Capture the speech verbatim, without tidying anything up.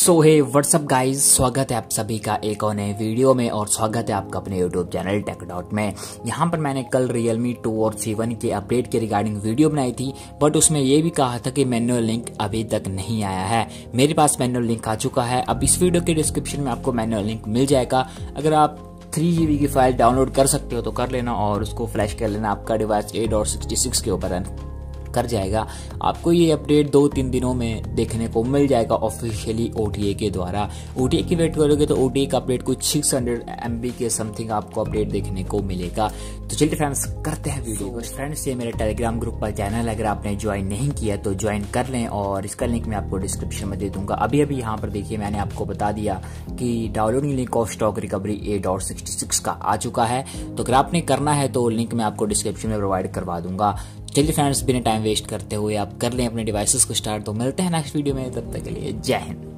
सो हे what's up guys, स्वागत है आप सभी का एक और नए वीडियो में और स्वागत है आपका अपने यूट्यूब चैनल टेक डॉट में। यहाँ पर मैंने कल रियलमी टू और सेवन के अपडेट के रिगार्डिंग वीडियो बनाई थी, बट उसमें ये भी कहा था कि मैनुअल लिंक अभी तक नहीं आया है। मेरे पास मैनुअल लिंक आ चुका है। अब इस वीडियो के डिस्क्रिप्शन में आपको मैनुअल लिंक मिल जाएगा। अगर आप थ्री जी बी की फाइल डाउनलोड कर सकते हो तो कर लेना और उसको फ्लैश कर लेना। आपका device eight dot sixty six के ऊपर रन कर जाएगा। आपको ये अपडेट दो तीन दिनों में देखने को मिल जाएगा ऑफिशियली ओटीए के द्वारा। ओटीए की वेट करोगे तो ओटीए का अपडेट कुछ सिक्स हंड्रेड एम बी के समथिंग आपको अपडेट देखने को मिलेगा। तो चलिए फ्रेंड्स, करते हैं वीडियो को। फ्रेंड्स, ये मेरे टेलीग्राम ग्रुप का चैनल, अगर आपने ज्वाइन नहीं किया तो ज्वाइन कर लें और इसका लिंक मैं आपको डिस्क्रिप्शन में दे दूंगा। अभी अभी यहाँ पर देखिए, मैंने आपको बता दिया कि downloading link of stock recovery eight dot sixty six का आ चुका है। तो अगर आपने करना है तो लिंक मैं आपको डिस्क्रिप्शन में प्रोवाइड करवा दूंगा। चलिए फ्रेंड्स, बिना टाइम वेस्ट करते हुए आप कर लें अपने डिवाइसेस को स्टार्ट। तो मिलते हैं नेक्स्ट वीडियो में, तब तक के लिए जय हिंद।